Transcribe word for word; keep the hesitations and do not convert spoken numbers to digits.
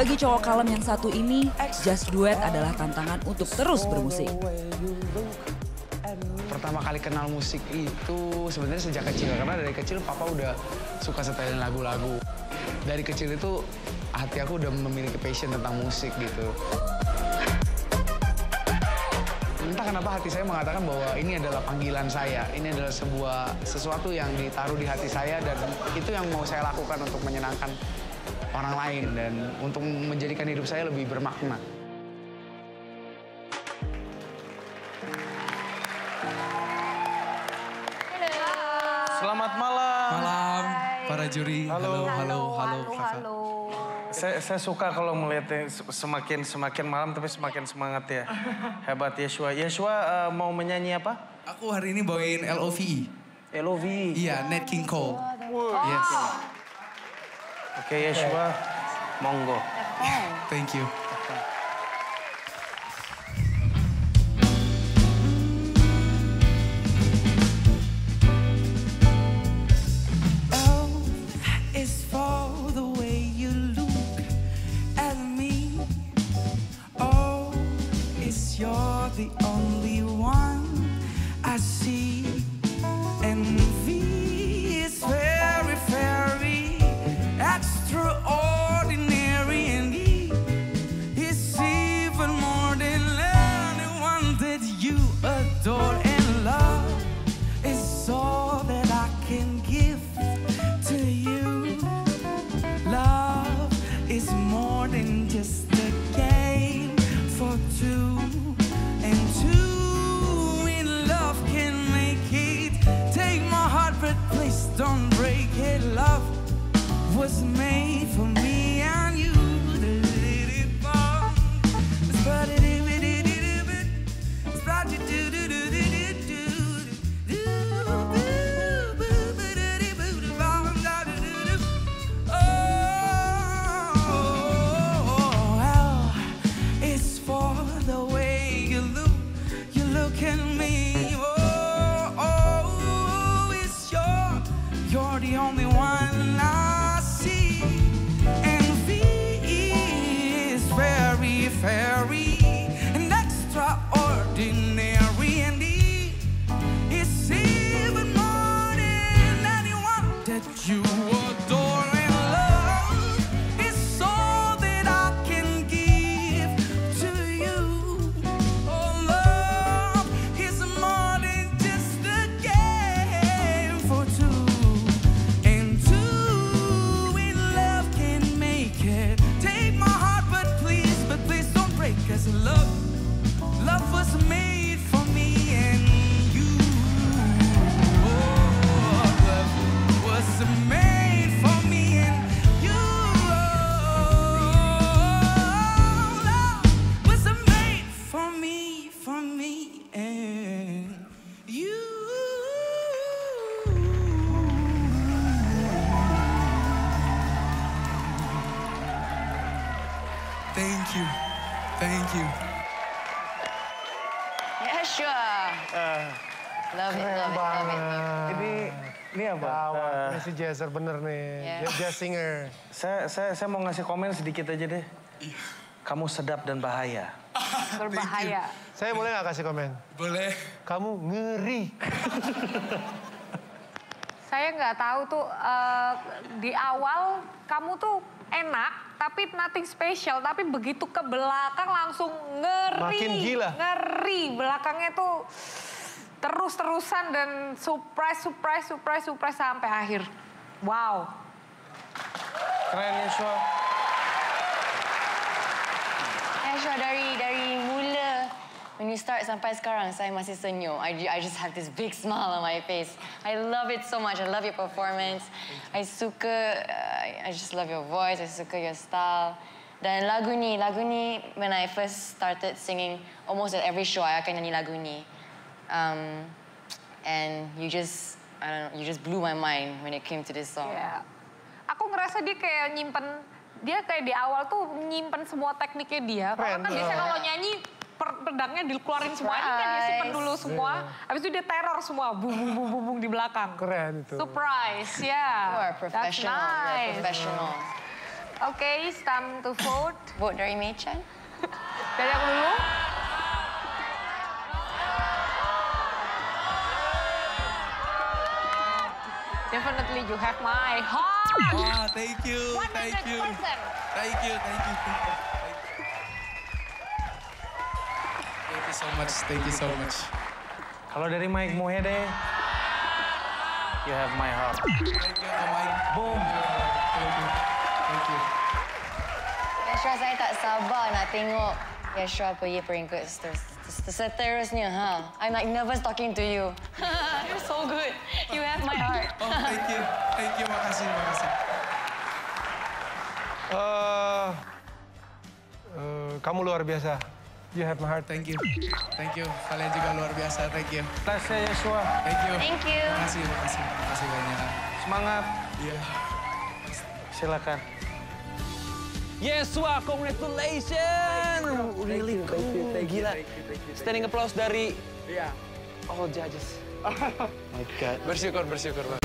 Bagi cowok kalem yang satu ini, Just Duet adalah tantangan untuk terus bermusik. Pertama kali kenal musik itu sebenarnya sejak kecil, karena dari kecil papa udah suka setelin lagu-lagu. Dari kecil itu hati aku udah memiliki passion tentang musik gitu. Entah kenapa hati saya mengatakan bahwa ini adalah panggilan saya, ini adalah sebuah sesuatu yang ditaruh di hati saya dan itu yang mau saya lakukan untuk menyenangkan orang lain dan untuk menjadikan hidup saya lebih bermakna. Selamat malam. Malam, para juri. Halo, halo, halo, halo, halo. Saya, saya suka kalau melihatnya semakin semakin malam tapi semakin semangat ya. Hebat Yeshua. Yeshua uh, mau menyanyi apa? Aku hari ini bawain L O V E. L O V E. Iya, Nat King Cole. Wow. Yes. Oke, Yeshua, monggo. Thank you. You're the only one I see, and V is very, very extraordinary, and E is even more than anyone that you adore, and love is all that I can give to you. Love is more than just a game for two. Don't break it, love was made for me and you. Oh, L is for the way you look, you look at me. You're the only one I see, and V is very, very and extraordinary, and E is even more than anyone that you adore, and love is all that I can give to you. Oh, love is more than just a game for two. Cause love, love was made for me and you. Oh, love was made for me and you. Oh, love was made for me, for me and you. Thank you. Thank you. Yeah, sure. Uh, love it, love it, love it. Ini ini apa? Gawat, Uh, ini si jazzer bener nih, Yeah. jazz singer. saya saya saya mau ngasih komen sedikit aja deh. Kamu sedap dan bahaya. Berbahaya. Saya boleh nggak kasih komen? Boleh. Kamu ngeri. Saya nggak tahu tuh uh, di awal kamu tuh enak, tapi nothing special. Tapi begitu ke belakang langsung ngeri. Makin gila. Ngeri. Belakangnya tuh terus-terusan dan surprise, surprise, surprise, surprise sampai akhir. Wow. Keren Yeshua. Yeshua dari dari mula when you start sampai sekarang saya masih senyum. I, I just have this big smile on my face. I love it so much. I love your performance. I suka, uh, I just love your voice. I suka your style. Dan lagu ni, lagu ni when I first started singing, almost at every show I akan nyanyi lagu ni. Um, and you just, I don't know, you just blew my mind when it came to this song. Yeah. Aku ngerasa dia kayak nyimpen, dia kayak di awal tuh nyimpen semua tekniknya dia. Kalau kan biasanya kalau nyanyi pedangnya dikeluarin semua, ini kan dia simpen dulu semua. Habis itu dia teror semua, bung bung bung bung, bung di belakang. Keren itu. Surprise, ya. Yeah. You are professional. That's nice. You are professional. Oke, it's time to vote. Vote dari Mei Chan. Dari aku dulu. Definitely you have my heart. Wah, thank you, thank you. one hundred percent. Thank you, thank you, thank you. Thank you so much, thank you so much. Kalau dari Mike Mohede, you have my heart. Thank you, Kak Mike. Boom. Thank you, thank you. Yashua, saya tak sabar nak tengok Yashua pergi peringkat seterus- seterusnya. Ha? I'm like nervous talking to you. You're so good. You have my heart. Oh, thank you, thank you, makasih, makasih. Eh, eh, kamu luar biasa. You have my heart. Thank you, thank you. Kalian juga luar biasa, thank you. Tasya Yeshua, Thank you. Thank you. Makasih, makasih, makasih banyak. semangat. Iya. Silakan. Yeshua, congratulations! Really cool, gila. Standing applause dari all judges. Bersyukur, bersyukur, Bang.